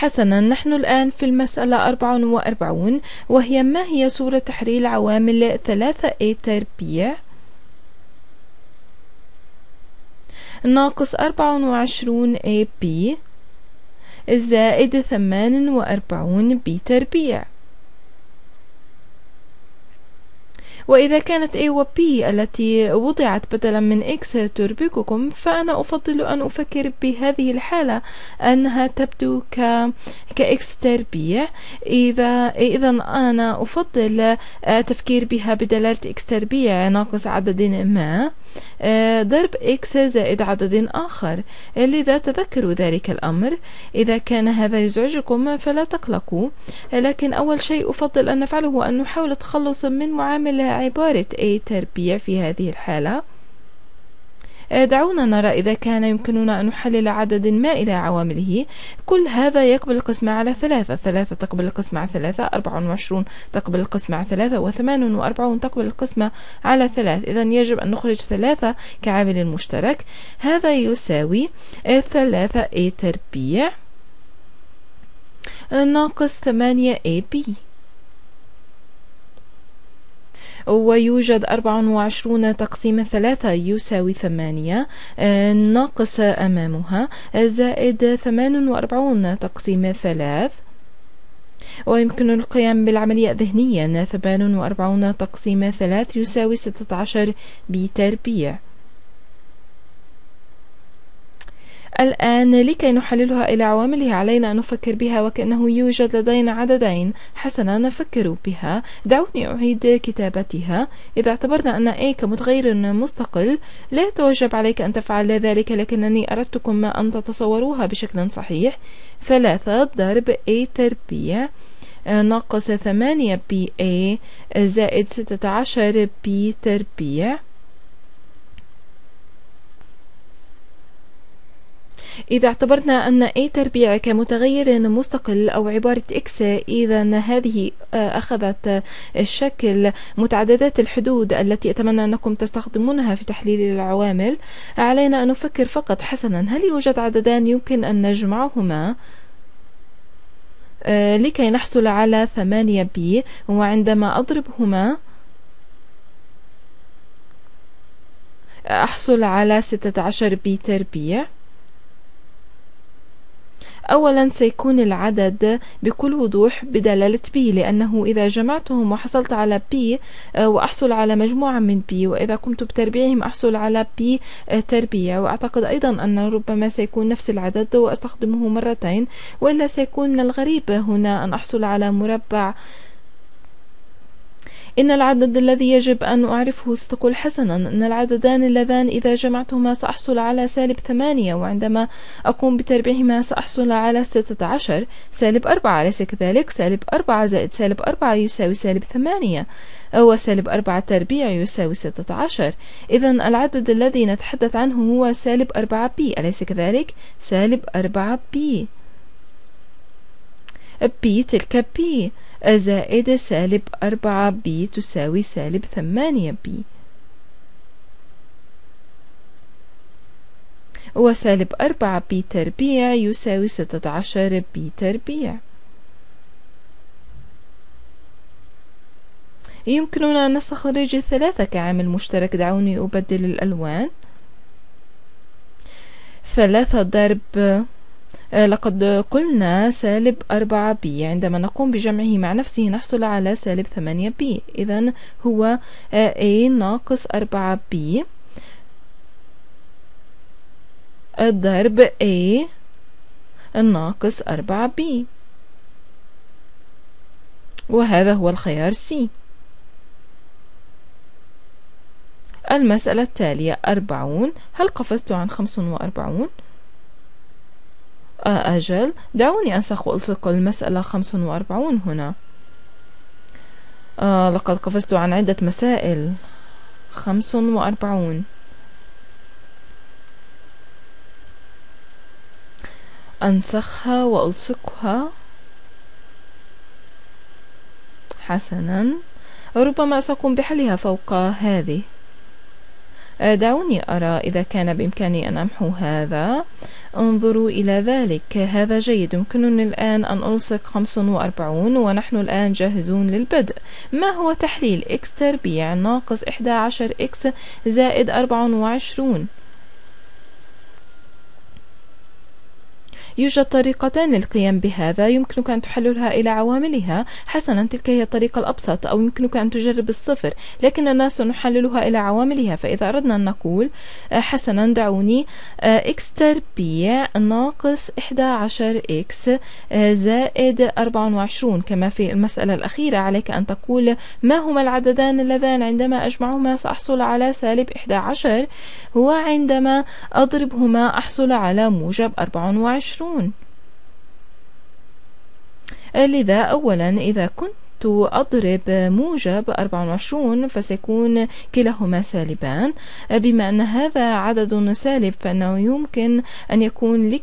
حسنا، نحن الآن في المسألة 44، وهي ما هي صورة تحرير عوامل 3a تربيع ناقص 24ab زائد 48b تربيع. وإذا كانت A و B التي وضعت بدلا من X تربككم، فأنا أفضل أن أفكر بهذه الحالة أنها تبدو X تربيع. إذا أنا أفضل تفكير بها بدلالة X تربيع ناقص عدد ما ضرب X زائد عدد آخر. لذا تذكروا ذلك الأمر. إذا كان هذا يزعجكم فلا تقلقوا، لكن أول شيء أفضل أن نفعله هو أن نحاول التخلص من معاملة عبارة A تربيع في هذه الحالة. دعونا نرى إذا كان يمكننا أن نحلل عدد ما إلى عوامله. كل هذا يقبل القسمة على 3 تقبل القسمة على 3، 24 تقبل القسمة على 3، و48 تقبل القسمة على 3. إذن يجب أن نخرج 3 كعامل مشترك. هذا يساوي 3A تربيع ناقص 8AB، ويوجد 24 تقسيم 3 يساوي 8 ناقص أمامها زائد 48 تقسيم 3، ويمكن القيام بالعملية ذهنيا. 48 تقسيم 3 يساوي 16 بتربيع. الآن لكي نحللها إلى عواملها علينا أن نفكر بها وكأنه يوجد لدينا عددين. حسنا، نفكر بها. دعوني أعيد كتابتها. إذا اعتبرنا أن A كمتغير مستقل، لا يتوجب عليك أن تفعل ذلك، لكنني أردتكم أن تتصوروها بشكل صحيح. 3 ضرب A تربيع ناقص 8BA زائد 16B تربيع. إذا اعتبرنا أن A تربيع كمتغير مستقل أو عبارة X، إذا هذه أخذت الشكل متعددات الحدود التي أتمنى أنكم تستخدمونها في تحليل العوامل. علينا أن نفكر فقط. حسنا، هل يوجد عددان يمكن أن نجمعهما لكي نحصل على 8B، وعندما أضربهما أحصل على 16B تربيع؟ أولا سيكون العدد بكل وضوح بدلالة B، لأنه إذا جمعتهم وحصلت على B وأحصل على مجموعة من B، وإذا قمت بتربيعهم أحصل على B تربيع. وأعتقد أيضا أن ربما سيكون نفس العدد وأستخدمه مرتين، وإلا سيكون من الغريب هنا أن أحصل على مربع. إن العدد الذي يجب أن أعرفه ستقول حسنا أن العددان اللذان إذا جمعتهما سأحصل على -8، وعندما أقوم بتربيعهما سأحصل على 16 -4، أليس كذلك؟ -4 زائد -4 يساوي -8، أو -4 تربيع يساوي 16. إذن العدد الذي نتحدث عنه هو -4B، أليس كذلك؟ -4B. B تلك B زائد -4B تساوي -8B، و -4B تربيع يساوي 16B تربيع. يمكننا أن نستخرج 3 كعامل مشترك. دعوني أبدل الألوان. 3 ضرب لقد قلنا -4B، عندما نقوم بجمعه مع نفسه نحصل على -8B. إذن هو A ناقص 4B ضرب A ناقص 4B، وهذا هو الخيار C. المسألة التالية 40. هل قفزت عن 45؟ أجل، دعوني أنسخ وألصق المسألة 45 هنا. لقد قفزت عن عدة مسائل. 45 أنسخها وألصقها. حسنا، ربما سأقوم بحلها فوق هذه. دعوني أرى إذا كان بإمكاني أن أمحو هذا. انظروا إلى ذلك، هذا جيد. يمكنني الآن أن ألصق 45 ونحن الآن جاهزون للبدء. ما هو تحليل x تربيع ناقص 11x زائد 24؟ يوجد طريقتان للقيام بهذا، يمكنك أن تحللها إلى عواملها. حسنا، تلك هي الطريقة الأبسط، أو يمكنك أن تجرب الصفر، لكننا سنحللها إلى عواملها. فإذا أردنا أن نقول حسنا، دعوني x تربيع ناقص 11x زائد 24 كما في المسألة الأخيرة، عليك أن تقول ما هما العددان اللذان عندما أجمعهما سأحصل على سالب 11، وعندما أضربهما أحصل على موجب 24. لذا أولا إذا كنت أضرب موجب 24 فسيكون كلاهما سالبان. بما أن هذا عدد سالب فإنه يمكن أن يكون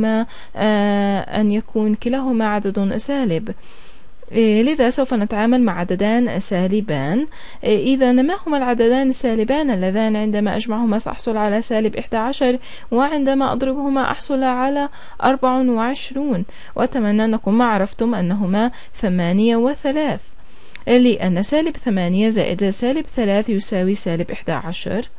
كلاهما عدد سالب. لذا سوف نتعامل مع عددان سالبان. إذا ما هما العددان السالبان اللذان عندما أجمعهما سأحصل على سالب 11 وعندما أضربهما أحصل على 24؟ وأتمنى أنكم ما عرفتم أنهما 8 و3، لأن سالب 8 زائد سالب 3 يساوي سالب 11.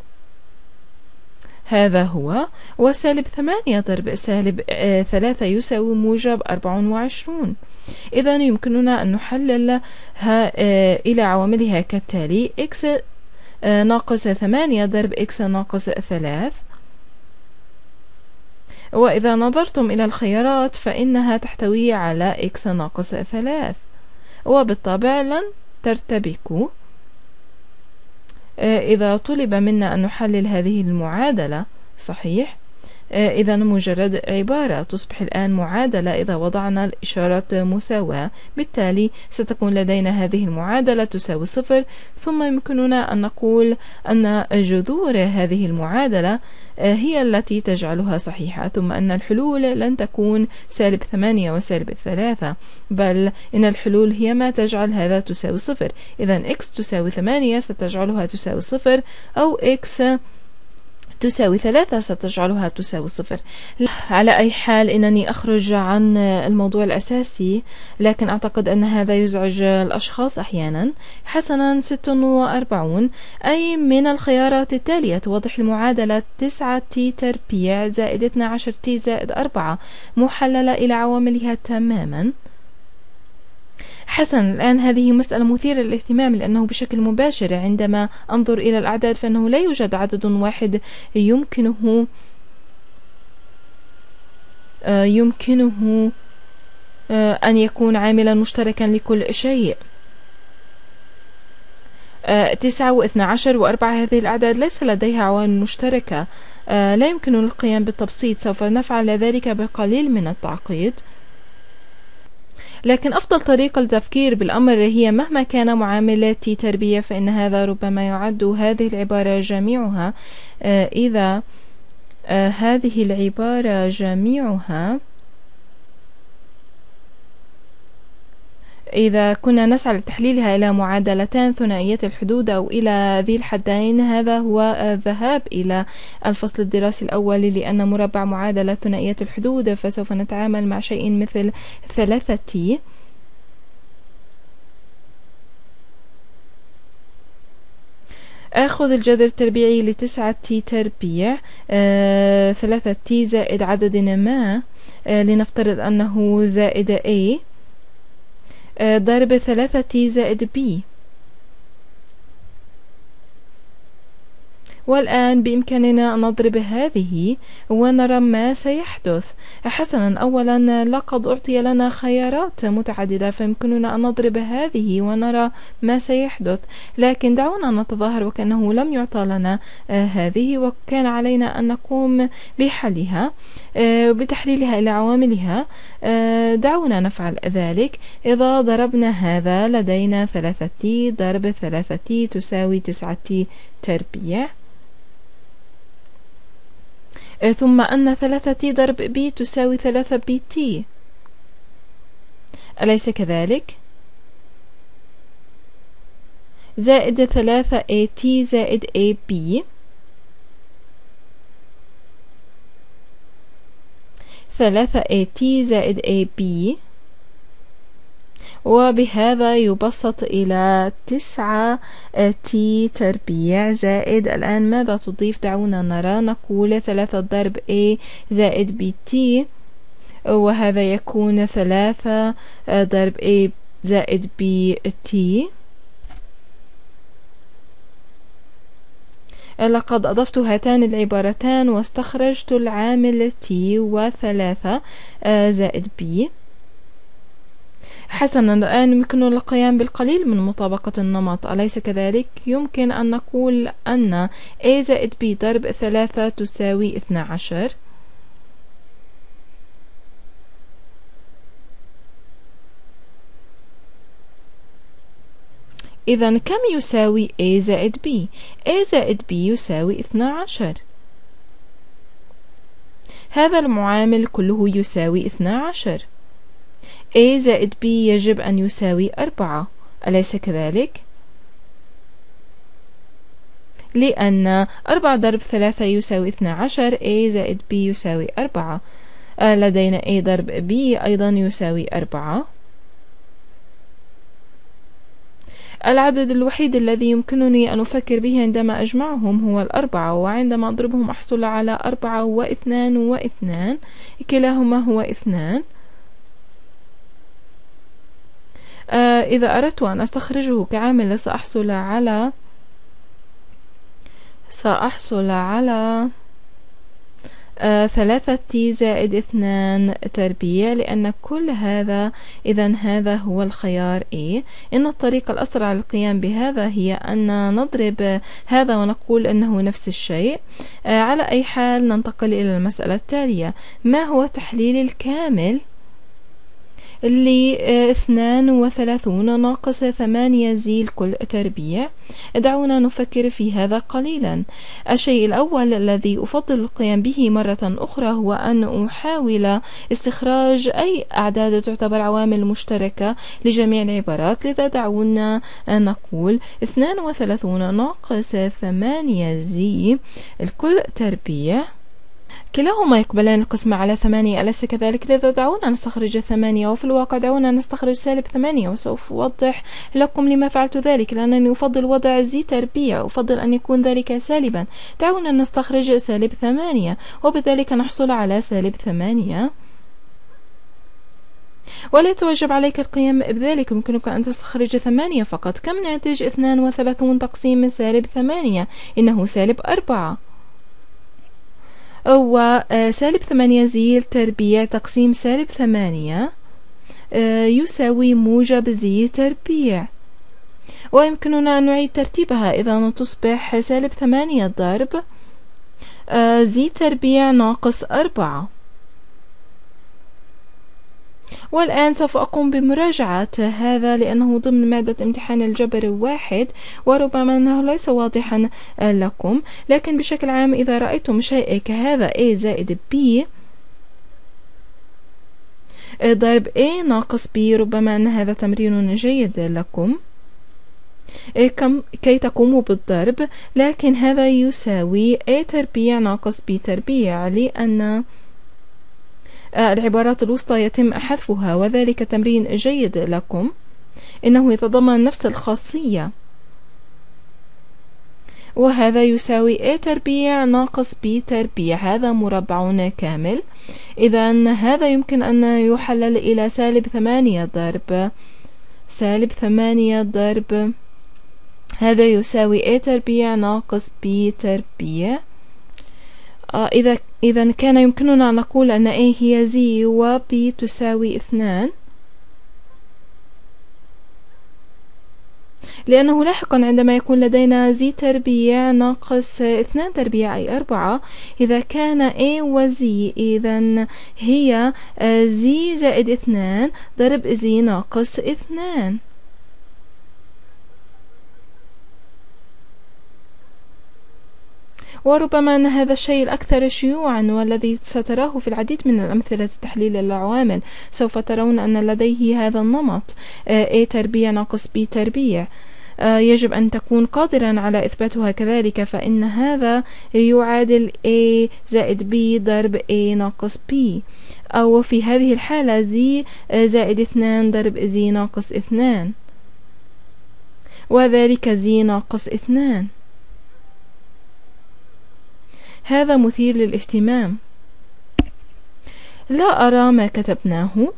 هذا هو. وسالب 8 ضرب سالب 3 يساوي موجب 24. إذا يمكننا أن نحللها إلى عواملها كالتالي: x ناقص 8 ضرب x ناقص 3. وإذا نظرتم إلى الخيارات فإنها تحتوي على x ناقص 3، وبالطبع لن ترتبكوا. إذا طلب منا أن نحلل هذه المعادلة صحيح، إذا مجرد عبارة تصبح الآن معادلة إذا وضعنا الإشارة مساواة. بالتالي ستكون لدينا هذه المعادلة تساوي 0، ثم يمكننا أن نقول أن جذور هذه المعادلة هي التي تجعلها صحيحة، ثم أن الحلول لن تكون سالب 8 وسالب 3، بل إن الحلول هي ما تجعل هذا تساوي 0. إذا x تساوي 8 ستجعلها تساوي 0، أو x تساوي 3 ستجعلها تساوي 0. على أي حال إنني أخرج عن الموضوع الأساسي، لكن أعتقد أن هذا يزعج الأشخاص أحيانا. حسنا، 46 أي من الخيارات التالية توضح المعادلة 9t تربيع زائد 12t زائد 4 محللة إلى عواملها تماما؟ حسنا، الآن هذه مسألة مثيرة للاهتمام، لأنه بشكل مباشر عندما أنظر إلى الأعداد فإنه لا يوجد عدد واحد يمكنه أن يكون عاملا مشتركا لكل شيء. 9 و12 و4 هذه الأعداد ليس لديها عوامل مشتركة، لا يمكن القيام بالتبسيط. سوف نفعل ذلك بقليل من التعقيد، لكن أفضل طريقة للتفكير بالأمر هي مهما كان معامل t تربيع فإن هذا ربما يعد هذه العبارة جميعها. إذا هذه العبارة جميعها، إذا كنا نسعى لتحليلها إلى معادلتان ثنائية الحدود أو إلى ذي الحدين، هذا هو الذهاب إلى الفصل الدراسي الأول، لأن مربع معادلة ثنائية الحدود فسوف نتعامل مع شيء مثل 3t. أخذ الجذر التربيعي ل9t تربيع 3t زائد عدد ما، لنفترض أنه زائد a ضرب 3t زائد b. والآن بإمكاننا أن نضرب هذه ونرى ما سيحدث. حسنا، أولا لقد أعطي لنا خيارات متعددة فيمكننا أن نضرب هذه ونرى ما سيحدث، لكن دعونا نتظاهر وكأنه لم يعطى لنا هذه وكان علينا أن نقوم بحلها بتحليلها إلى عواملها. دعونا نفعل ذلك. إذا ضربنا هذا لدينا 3t ضرب 3t تساوي 9t تربيع، ثم أن 3t ضرب b تساوي 3bt، أليس كذلك؟ زائد 3at زائد ab 3AT زائد AB، وبهذا يبسط إلى 9T تربيع زائد، الآن ماذا تضيف؟ دعونا نرى، نقول 3 ضرب A زائد BT، وهذا يكون 3 ضرب A زائد BT. لقد أضفت هاتان العبارتان واستخرجت العامل T و3 زائد B. حسنا، الآن يمكن القيام بالقليل من مطابقة النمط، أليس كذلك؟ يمكن أن نقول أن A زائد B ضرب 3 تساوي 12. إذا كم يساوي A زائد B؟ A زائد B يساوي 12. هذا المعامل كله يساوي 12. A زائد B يجب أن يساوي 4، أليس كذلك؟ لأن 4 ضرب 3 يساوي 12، A زائد B يساوي 4. لدينا A ضرب B أيضا يساوي 4. العدد الوحيد الذي يمكنني أن أفكر به عندما أجمعهم هو 4، وعندما أضربهم أحصل على 4 و2 و2، كلاهما هو 2. إذا أردت أن أستخرجه كعامل سأحصل على 3T زائد 2 تربيع، لأن كل هذا، إذا هذا هو الخيار A. إن الطريقة الأسرع للقيام بهذا هي أن نضرب هذا ونقول أنه نفس الشيء. على أي حال ننتقل إلى المسألة التالية. ما هو تحليل الكامل ل 32 ناقص 8 زي الكل تربيع؟ دعونا نفكر في هذا قليلا. الشيء الأول الذي أفضل القيام به مرة أخرى هو أن أحاول استخراج أي أعداد تعتبر عوامل مشتركة لجميع العبارات. لذا دعونا نقول 32 ناقص 8 زي الكل تربيع، كلاهما يقبلان القسمة على 8، أليس كذلك؟ لذا دعونا نستخرج 8، وفي الواقع دعونا نستخرج سالب 8، وسوف أوضح لكم لما فعلت ذلك، لأنني أفضل وضع زي تربيع، أفضل أن يكون ذلك سالبا. دعونا نستخرج سالب 8، وبذلك نحصل على سالب 8. ولا يتوجب عليك القيام بذلك، يمكنك أن تستخرج 8 فقط. كم ناتج 32 تقسيم من سالب 8؟ إنه سالب 4. وسالب 8 زي تربيع تقسيم سالب 8 يساوي موجب زي تربيع، ويمكننا أن نعيد ترتيبها. إذا تصبح سالب 8 ضرب زي تربيع ناقص 4. والآن سوف أقوم بمراجعة هذا لأنه ضمن مادة امتحان الجبر 1، وربما أنه ليس واضحا لكم، لكن بشكل عام إذا رأيتم شيء كهذا A زائد B ضرب A ناقص B، ربما أن هذا تمرين جيد لكم كي تقوموا بالضرب. لكن هذا يساوي A تربيع ناقص B تربيع، لأن العبارات الوسطى يتم حذفها، وذلك تمرين جيد لكم، إنه يتضمن نفس الخاصية. وهذا يساوي A تربيع ناقص B تربيع، هذا مربع كامل. إذا هذا يمكن أن يحلل إلى سالب 8 ضرب سالب 8 ضرب هذا يساوي A تربيع ناقص B تربيع. إذا كان يمكننا أن نقول أن A هي زي و B تساوي 2، لأنه لاحقا عندما يكون لدينا زي تربيع ناقص 2 تربيع أي 4، إذا كان A وزي إذا هي زي زائد 2 ضرب زي ناقص 2. وربما أن هذا الشيء الأكثر شيوعا والذي ستراه في العديد من الأمثلة تحليل العوامل. سوف ترون أن لديه هذا النمط A تربيع ناقص B تربيع. يجب أن تكون قادرا على إثباتها كذلك، فإن هذا يعادل A زائد B ضرب A ناقص B، أو في هذه الحالة Z زائد 2 ضرب Z ناقص 2، وذلك Z ناقص 2. هذا مثير للاهتمام. لا أرى ما كتبناه.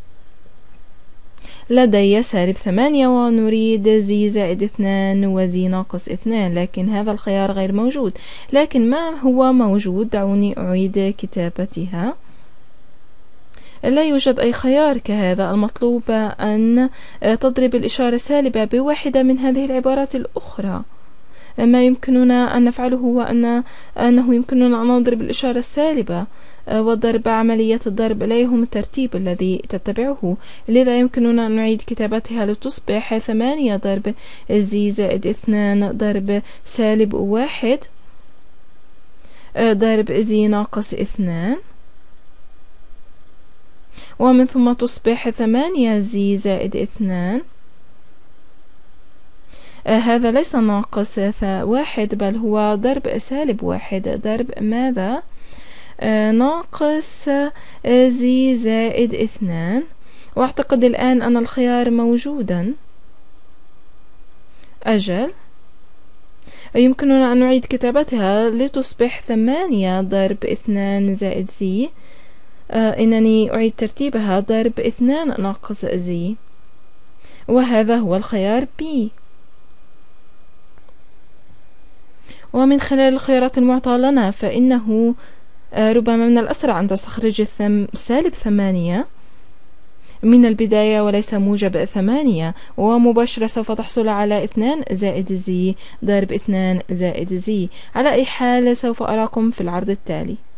لدي سالب 8 ونريد Z زائد 2 و Z ناقص 2، لكن هذا الخيار غير موجود. لكن ما هو موجود؟ دعوني أعيد كتابتها. لا يوجد أي خيار كهذا. المطلوب أن تضرب الإشارة السالبة بواحدة من هذه العبارات الأخرى. ما يمكننا أن نفعله هو أنه يمكننا أن نضرب الإشارة السالبة وضرب عملية الضرب لا يهم الترتيب الذي تتبعه، لذا يمكننا أن نعيد كتابتها لتصبح 8 ضرب Z زائد 2 ضرب سالب 1 ضرب Z ناقص 2، ومن ثم تصبح 8 Z زائد 2. هذا ليس ناقص 1 بل هو ضرب سالب 1 ضرب ماذا؟ ناقص Z زائد 2. واعتقد الآن أن الخيار موجودا. أجل، يمكننا أن نعيد كتابتها لتصبح 8 ضرب 2 زائد Z. إنني أعيد ترتيبها ضرب 2 ناقص Z، وهذا هو الخيار B. ومن خلال الخيارات المعطاة لنا فإنه ربما من الأسرع أن تستخرج سالب 8 من البداية وليس موجب 8، ومباشرة سوف تحصل على 2 زائد Z ضرب 2 زائد Z. على أي حال سوف أراكم في العرض التالي.